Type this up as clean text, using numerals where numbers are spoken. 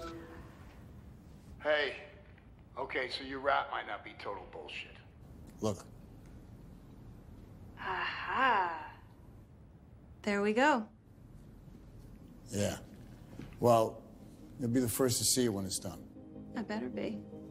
Hey, okay, so your rap might not be total bullshit. Look. Aha. There we go. Yeah. Well, you'll be the first to see it when it's done. I better be.